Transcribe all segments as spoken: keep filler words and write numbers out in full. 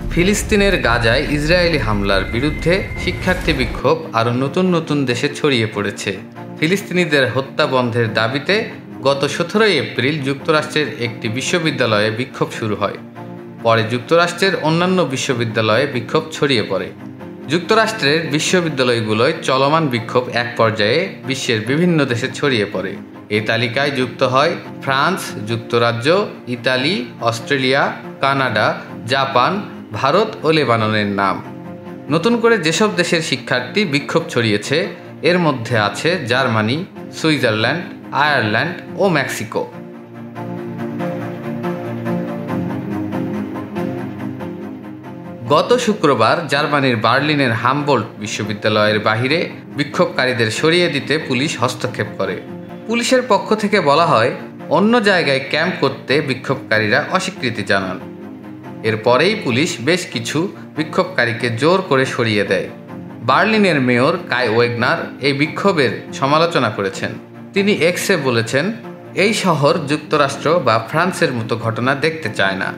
ফিলিস্তিনের গাজায় ইসরায়েলি হামলার বিরুদ্ধে শিক্ষার্থী বিক্ষোভ আরও নতুন নতুন দেশে ছড়িয়ে পড়েছে। ফিলিস্তিনিদের হত্যা বন্ধের দাবিতে গত সতেরোই এপ্রিল যুক্তরাষ্ট্রের একটি বিশ্ববিদ্যালয়ে বিক্ষোভ শুরু হয়। পরে যুক্তরাষ্ট্রের অন্যান্য বিশ্ববিদ্যালয়ে বিক্ষোভ ছড়িয়ে পড়ে। যুক্তরাষ্ট্রের বিশ্ববিদ্যালয়গুলোয় চলমান বিক্ষোভ এক পর্যায়ে বিশ্বের বিভিন্ন দেশে ছড়িয়ে পড়ে। এই তালিকায় যুক্ত হয় ফ্রান্স, যুক্তরাজ্য, Italy, Australia, Canada, Japan, Bharat ও লেবাননের নাম। নতুন করে যেসব দেশের শিক্ষার্থী বিক্ষোভ ছড়িয়েছে এর মধ্যে আছে জার্মানি, সুইজারল্যান্ড, আয়ারল্যান্ড ও মেক্সিকো। গত শুক্রবার জার্মানির বার্লিনের হামবোল্ট বিশ্ববিদ্যালয়ের বাহিরে বিক্ষোভকারীদের সরিয়ে দিতে পুলিশ হস্তক্ষেপ করে। পুলিশের পক্ষ থেকে বলা হয়, অন্য জায়গায় ক্যাম্প করতে বিক্ষোভকারীরা অস্বীকৃতি জানান। এরপরেই পুলিশ বেশ কিছু বিক্ষোভকারীকে জোর করে সরিয়ে দেয়। বার্লিনের মেয়র কাই ওয়েগনার এই বিক্ষোভের সমালোচনা করেছেন। তিনি এক্সে বলেছেন, এই শহর যুক্তরাষ্ট্র বা ফ্রান্সের মতো ঘটনা দেখতে চায় না।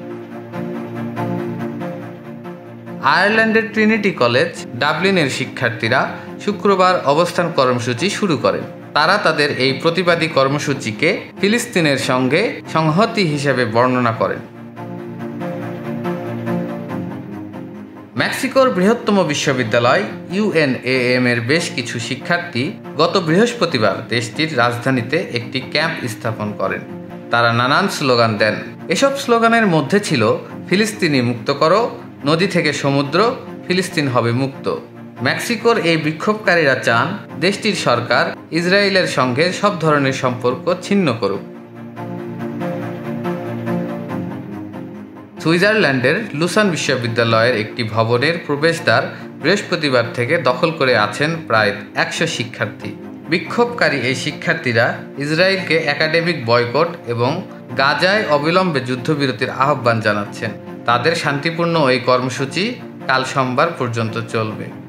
আয়ারল্যান্ডের ট্রিনিটি কলেজ ডাবলিনের শিক্ষার্থীরা শুক্রবার অবস্থান কর্মসূচি শুরু করেন। তারা তাদের এই প্রতিবাদী কর্মসূচিকে ফিলিস্তিনের সঙ্গে সংহতি হিসেবে বর্ণনা করেন। মেক্সিকোর বৃহত্তম বিশ্ববিদ্যালয় ইউএনএএম এর বেশ কিছু শিক্ষার্থী গত বৃহস্পতিবার দেশটির রাজধানীতে একটি ক্যাম্প স্থাপন করেন। তারা নানান স্লোগান দেন। এসব স্লোগানের মধ্যে ছিল, ফিলিস্তিনি মুক্ত করো, নদী থেকে সমুদ্র, ফিলিস্তিন হবে মুক্ত। মেক্সিকোর এই বিক্ষোভকারীরা চান দেশটির সরকার ইসরায়েলের সঙ্গে সব ধরনের সম্পর্ক ছিন্ন করুক। সুইজারল্যান্ডের লুসান বিশ্ববিদ্যালয়ের একটি ভবনের প্রবেশদ্বার বৃহস্পতিবার থেকে দখল করে আছেন প্রায় একশো শিক্ষার্থী। বিক্ষোভকারী এই শিক্ষার্থীরা ইসরায়েলকে একাডেমিক বয়কট এবং গাজায় অবিলম্বে যুদ্ধবিরতির আহ্বান জানাচ্ছেন। তাদের শান্তিপূর্ণ এই কর্মসূচি কাল সোমবার পর্যন্ত চলবে।